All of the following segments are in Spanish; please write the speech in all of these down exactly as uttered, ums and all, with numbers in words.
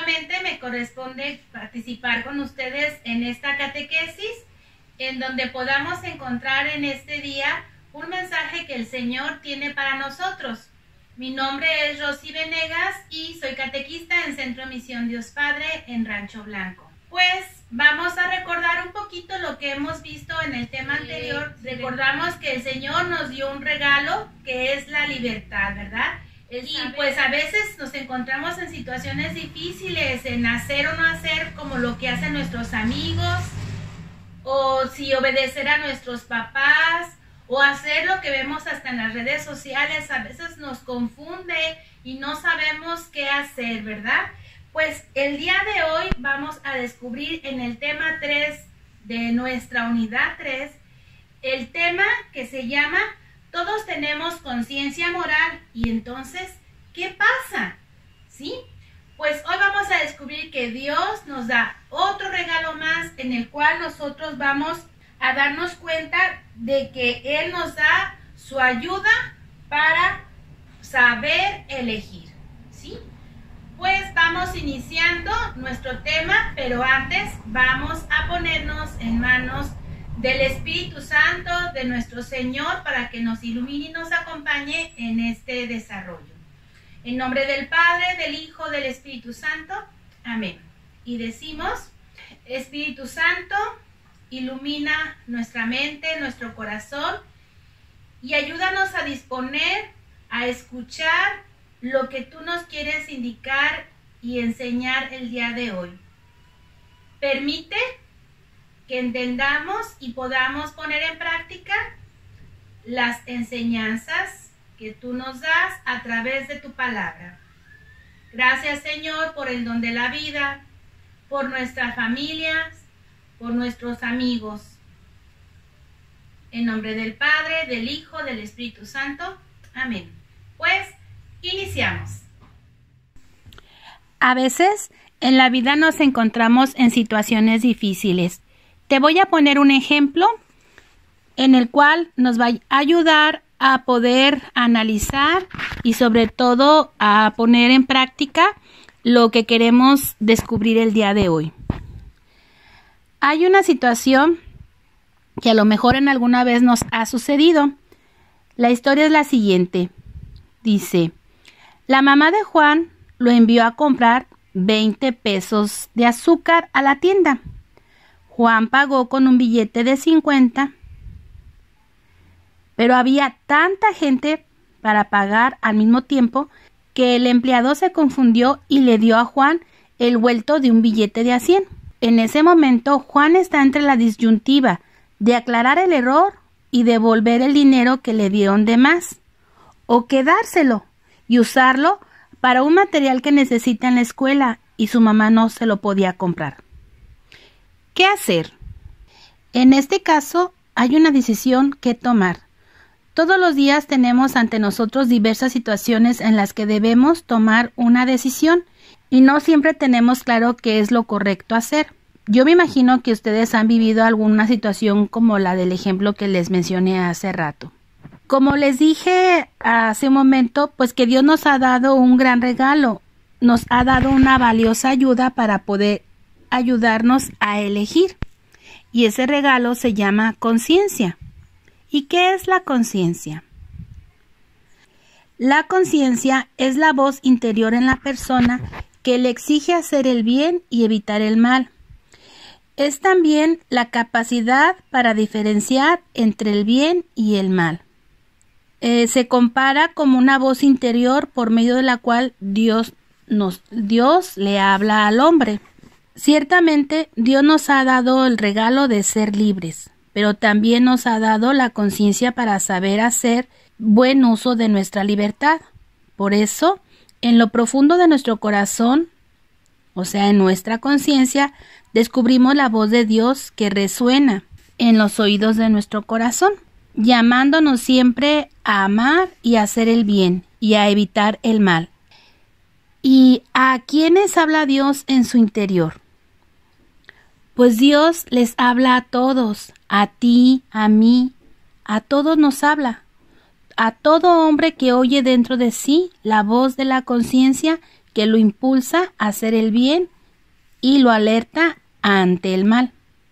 nuevamente me corresponde participar con ustedes en esta catequesis, en donde podamos encontrar en este día un mensaje que el Señor tiene para nosotros. Mi nombre es Rosy Venegas y soy catequista en Centro Misión Dios Padre en Rancho Blanco. Pues vamos a recordar un poquito lo que hemos visto en el tema anterior. Recordamos que el Señor nos dio un regalo que es la libertad, ¿verdad? Y pues a veces nos encontramos en situaciones difíciles, en hacer o no hacer como lo que hacen nuestros amigos, o si obedecer a nuestros papás, o hacer lo que vemos hasta en las redes sociales. A veces nos confunde y no sabemos qué hacer, ¿verdad? Pues el día de hoy vamos a descubrir en el tema tres de nuestra unidad tres, el tema que se llama Todos tenemos conciencia moral. Y entonces, ¿qué pasa? ¿Sí? Pues hoy vamos a descubrir que Dios nos da otro regalo más en el cual nosotros vamos a darnos cuenta de que Él nos da su ayuda para saber elegir. ¿Sí? Pues vamos iniciando nuestro tema, pero antes vamos a ponernos en manos del Espíritu Santo de nuestro Señor para que nos ilumine y nos acompañe en este desarrollo. En nombre del Padre, del Hijo, del Espíritu Santo. Amén. Y decimos: Espíritu Santo, ilumina nuestra mente, nuestro corazón y ayúdanos a disponer, a escuchar lo que tú nos quieres indicar y enseñar el día de hoy. Permite que entendamos y podamos poner en práctica las enseñanzas que tú nos das a través de tu palabra. Gracias, Señor, por el don de la vida, por nuestras familias, por nuestros amigos. En nombre del Padre, del Hijo, del Espíritu Santo. Amén. Pues, iniciamos. A veces en la vida nos encontramos en situaciones difíciles. Te voy a poner un ejemplo en el cual nos va a ayudar a poder analizar y sobre todo a poner en práctica lo que queremos descubrir el día de hoy. Hay una situación que a lo mejor en alguna vez nos ha sucedido. La historia es la siguiente. Dice: la mamá de Juan lo envió a comprar veinte pesos de azúcar a la tienda. Juan pagó con un billete de cincuenta, pero había tanta gente para pagar al mismo tiempo que el empleado se confundió y le dio a Juan el vuelto de un billete de a cien. En ese momento, Juan está entre la disyuntiva de aclarar el error y devolver el dinero que le dieron de más, o quedárselo y usarlo para un material que necesita en la escuela y su mamá no se lo podía comprar. ¿Qué hacer? En este caso, hay una decisión que tomar. Todos los días tenemos ante nosotros diversas situaciones en las que debemos tomar una decisión y no siempre tenemos claro qué es lo correcto hacer. Yo me imagino que ustedes han vivido alguna situación como la del ejemplo que les mencioné hace rato. Como les dije hace un momento, pues que Dios nos ha dado un gran regalo, nos ha dado una valiosa ayuda para poder ayudarnos a elegir. Y ese regalo se llama conciencia. ¿Y qué es la conciencia? La conciencia es la voz interior en la persona que le exige hacer el bien y evitar el mal. Es también la capacidad para diferenciar entre el bien y el mal. Eh, se compara como una voz interior por medio de la cual Dios, nos, Dios le habla al hombre. Ciertamente, Dios nos ha dado el regalo de ser libres, pero también nos ha dado la conciencia para saber hacer buen uso de nuestra libertad. Por eso, en lo profundo de nuestro corazón, o sea, en nuestra conciencia, descubrimos la voz de Dios que resuena en los oídos de nuestro corazón, llamándonos siempre a amar y a hacer el bien y a evitar el mal. ¿Y a quiénes habla Dios en su interior? Pues Dios les habla a todos, a ti, a mí, a todos nos habla. A todo hombre que oye dentro de sí la voz de la conciencia que lo impulsa a hacer el bien y lo alerta ante el mal.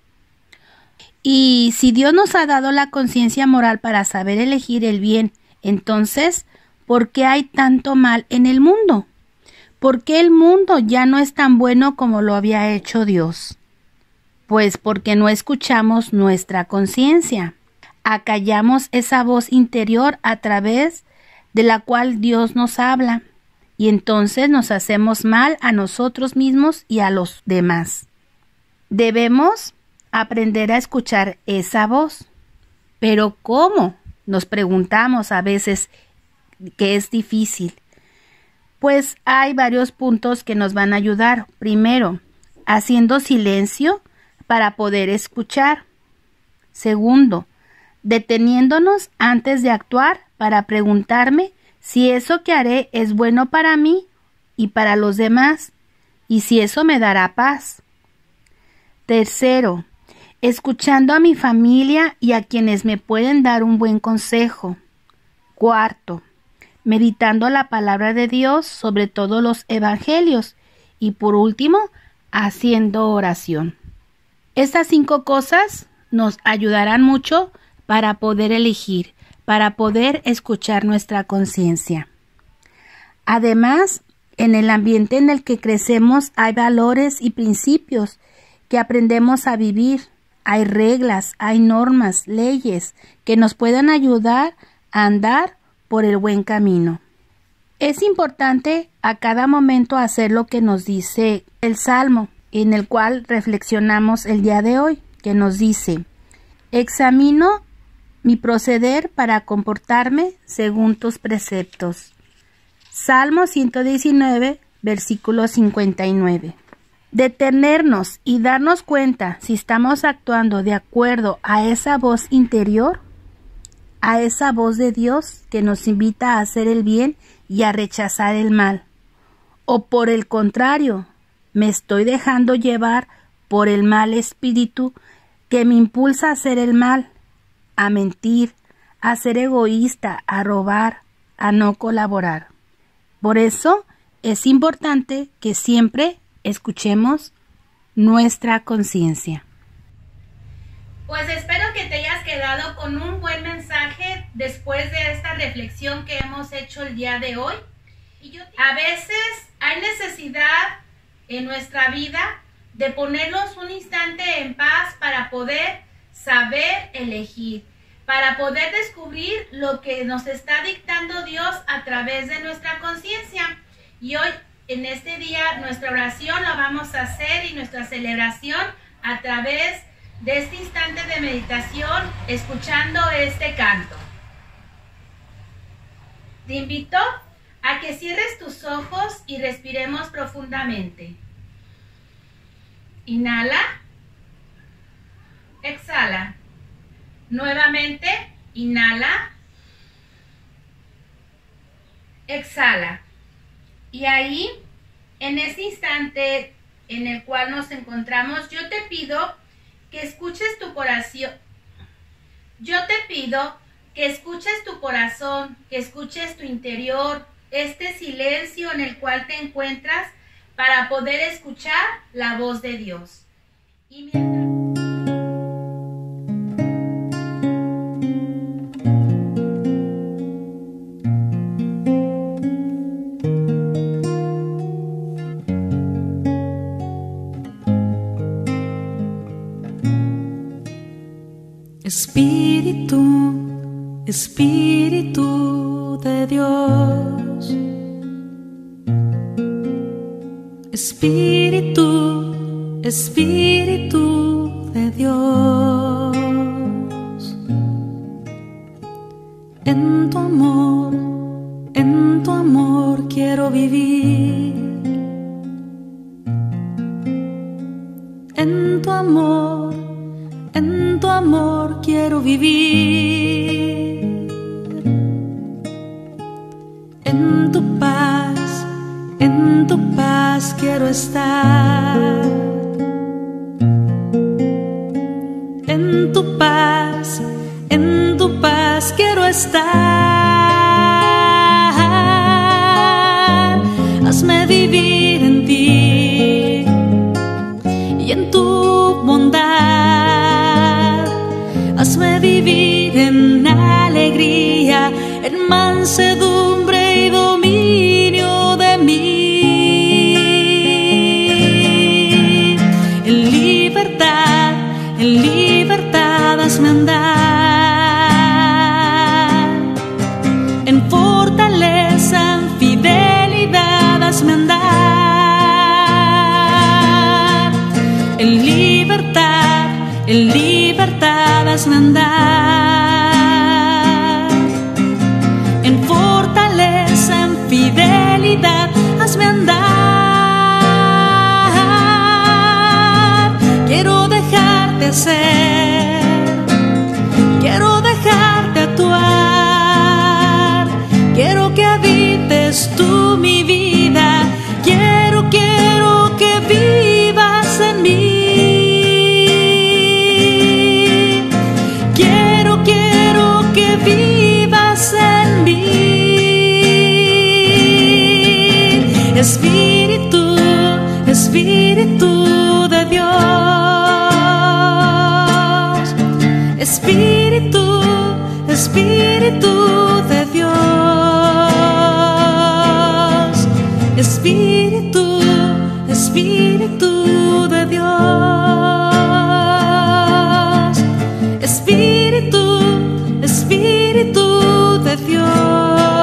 Y si Dios nos ha dado la conciencia moral para saber elegir el bien, entonces, ¿por qué hay tanto mal en el mundo? ¿Por qué el mundo ya no es tan bueno como lo había hecho Dios? Pues porque no escuchamos nuestra conciencia, acallamos esa voz interior a través de la cual Dios nos habla, y entonces nos hacemos mal a nosotros mismos y a los demás. Debemos aprender a escuchar esa voz. ¿Pero cómo? Nos preguntamos a veces que es difícil. Pues hay varios puntos que nos van a ayudar. Primero, haciendo silencio para poder escuchar. Segundo, deteniéndonos antes de actuar para preguntarme si eso que haré es bueno para mí y para los demás, y si eso me dará paz. Tercero, escuchando a mi familia y a quienes me pueden dar un buen consejo. Cuarto, meditando la palabra de Dios, sobre todo los evangelios. Y por último, haciendo oración. Estas cinco cosas nos ayudarán mucho para poder elegir, para poder escuchar nuestra conciencia. Además, en el ambiente en el que crecemos hay valores y principios que aprendemos a vivir. Hay reglas, hay normas, leyes que nos pueden ayudar a andar por el buen camino. Es importante a cada momento hacer lo que nos dice el Salmo, en el cual reflexionamos el día de hoy, que nos dice: examino mi proceder para comportarme según tus preceptos. Salmo ciento diecinueve, versículo cincuenta y nueve. Detenernos y darnos cuenta si estamos actuando de acuerdo a esa voz interior, a esa voz de Dios que nos invita a hacer el bien y a rechazar el mal. O por el contrario, me estoy dejando llevar por el mal espíritu que me impulsa a hacer el mal, a mentir, a ser egoísta, a robar, a no colaborar. Por eso es importante que siempre escuchemos nuestra conciencia. Pues espero que te hayas quedado con un buen mensaje después de esta reflexión que hemos hecho el día de hoy. Y yo, a veces hay necesidad en nuestra vida de ponernos un instante en paz para poder saber elegir, para poder descubrir lo que nos está dictando Dios a través de nuestra conciencia. Y hoy, en este día, nuestra oración la vamos a hacer y nuestra celebración a través de este instante de meditación, escuchando este canto. Te invito a que cierres tus ojos y respiremos profundamente. Inhala. Exhala. Nuevamente, inhala. Exhala. Y ahí, en ese instante en el cual nos encontramos, yo te pido que escuches tu corazón. Yo te pido que escuches tu corazón, que escuches tu interior, este silencio en el cual te encuentras para poder escuchar la voz de Dios. Y mientras... Espíritu, Espíritu de Dios, Espíritu, Espíritu de Dios, en tu amor, en tu amor quiero vivir, en tu amor, en tu amor quiero vivir, en tu paz, en tu paz quiero estar, en tu paz, en tu paz quiero estar. Hazme vivir en libertad hazme andar, en fortaleza, en fidelidad hazme andar. Quiero dejarte ser, quiero dejarte actuar, quiero que habites tú mi vida, quiero, quiero que vivas en mí, quiero, quiero que vivas en mí. Espíritu, Espíritu de Dios, Espíritu, Espíritu de Dios, Espíritu, Espíritu de Dios, Espíritu, Espíritu de Dios.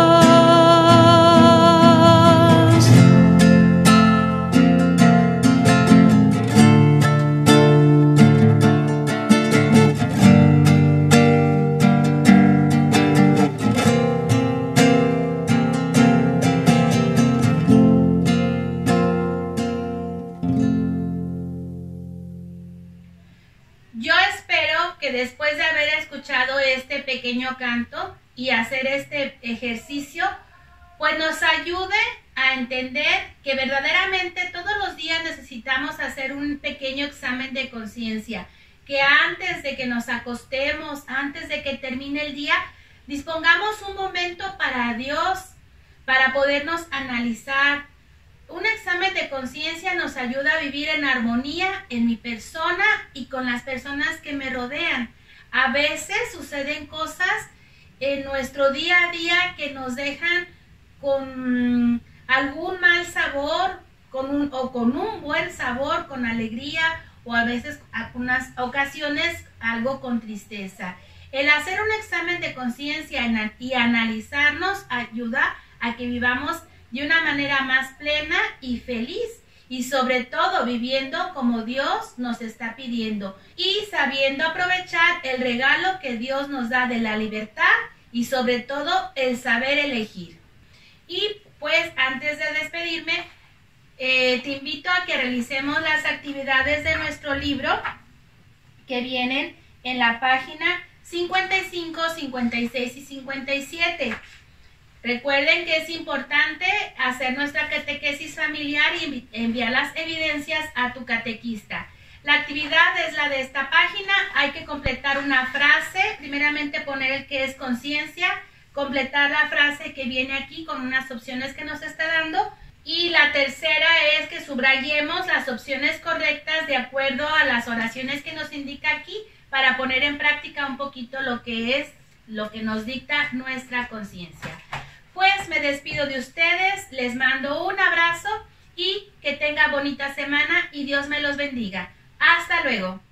Yo espero que después de haber escuchado este pequeño canto y hacer este ejercicio, pues nos ayude a entender que verdaderamente todos los días necesitamos hacer un pequeño examen de conciencia, que antes de que nos acostemos, antes de que termine el día, dispongamos un momento para Dios, para podernos analizar. Un examen de conciencia nos ayuda a vivir en armonía en mi persona y con las personas que me rodean. A veces suceden cosas en nuestro día a día que nos dejan con algún mal sabor con un, o con un buen sabor, con alegría, o a veces, algunas ocasiones, algo con tristeza. El hacer un examen de conciencia y analizarnos ayuda a que vivamos de una manera más plena y feliz, y sobre todo viviendo como Dios nos está pidiendo y sabiendo aprovechar el regalo que Dios nos da de la libertad y sobre todo el saber elegir. Y pues antes de despedirme, eh, te invito a que realicemos las actividades de nuestro libro que vienen en la página cincuenta y cinco, cincuenta y seis y cincuenta y siete. Recuerden que es importante hacer nuestra catequesis familiar y enviar las evidencias a tu catequista. La actividad es la de esta página. Hay que completar una frase. Primeramente poner el que es conciencia, completar la frase que viene aquí con unas opciones que nos está dando. Y la tercera es que subrayemos las opciones correctas de acuerdo a las oraciones que nos indica aquí para poner en práctica un poquito lo que es, lo que nos dicta nuestra conciencia. Pues me despido de ustedes, les mando un abrazo y que tenga bonita semana y Dios me los bendiga. Hasta luego.